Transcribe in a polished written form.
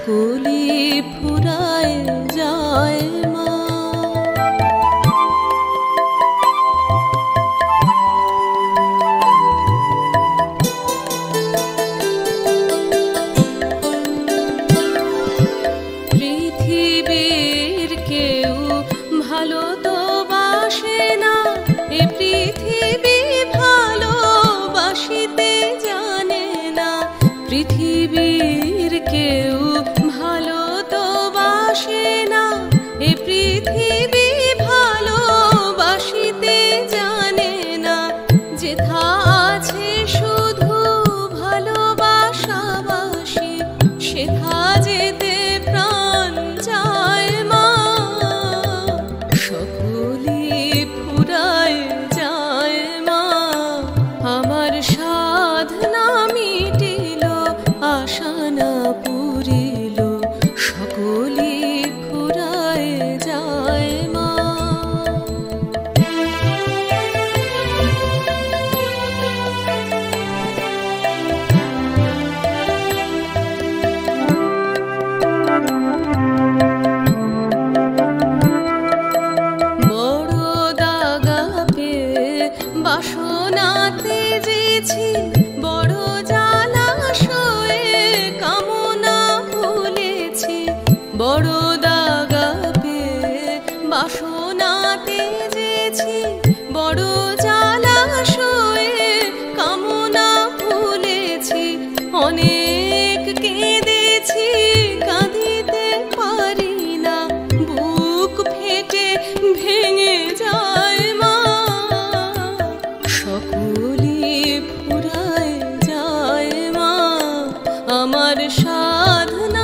সকলি ফুরায় যায় মা। পৃথিবীর কেউ ভালো তো বাসে না, এ পৃথিবী ভালোবাসিতে জানে না। পৃথিবীর কেউ ভালো তো বাসে না, এ পৃথিবী ভালোবাসিতে জানে না। যেথা আছে শুধু ভালোবাসাবাসি, সেথা যেতে প্রাণ চায় মা। সকলি ফুরায় যায় মা, আমার সাধনা মিটিল, আশা না পুরিল, সকলি ফুরায় যায় মা। বড় দাগা পেয়ে বাসনাতে যেছি, বড় জালাশয়ে কামনা ভুলেছি। বড় দাগা পেয়ে বাসনাতে যেছি, বড় জালাশয়ে কামনা ভুলেছি। অনেক কেঁদেছি, কাঁদিতে পারি না, বুক ফেটে ভেঙে যায় মা। সকলি ফুরায় যায় মা, আমার সাধনা